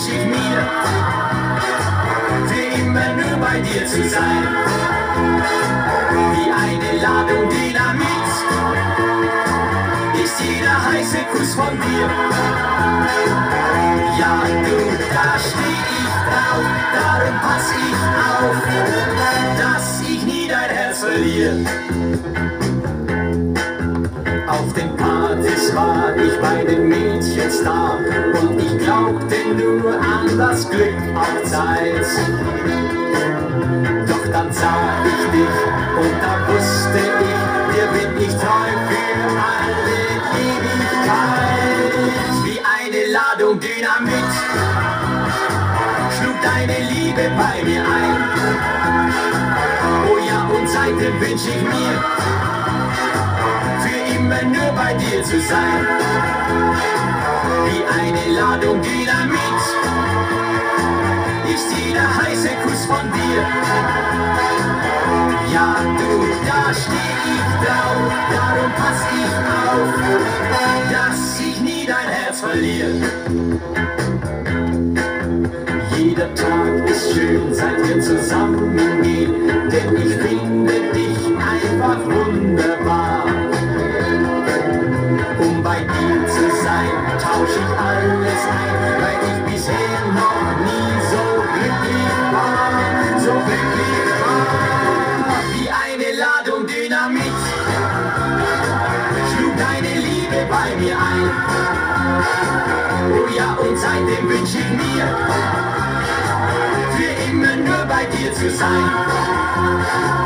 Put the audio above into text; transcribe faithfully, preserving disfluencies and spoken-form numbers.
wünsch ich mir, für immer nur bei dir zu sein. Wie eine Ladung Dynamit ist jeder heiße Kuss von dir. Ja, du, da steh ich drauf, darum pass ich auf, dass ich nie dein Herz verliere. Auf den Partys war ich bei den Mädchens da und ich glaubte nur an das Glück auf Zeit. Doch dann sah ich dich und da wusste ich, dir bin ich treu für alle Ewigkeit. Wie eine Ladung Dynamit schlug deine Liebe bei mir ein. Oh ja, und seitdem wünsch ich mir, für immer nur bei dir zu sein. Wie eine Ladung Dynamit ist jeder heiße Kuss von dir. Ja, du, da steh ich drauf, darum pass ich auf, dass ich nie dein Herz verliere. Jeder Tag ist schön, seit wir zusammengehen, denn ich finde dich einfach wunderbar. Um bei dir zu sein, tausch ich alles ein, weil ich bisher noch nie so glücklich war, so glücklich war. Wie eine Ladung Dynamit schlug deine Liebe bei mir ein. Oh ja, und seitdem wünsch ich mir, für immer nur bei dir zu sein.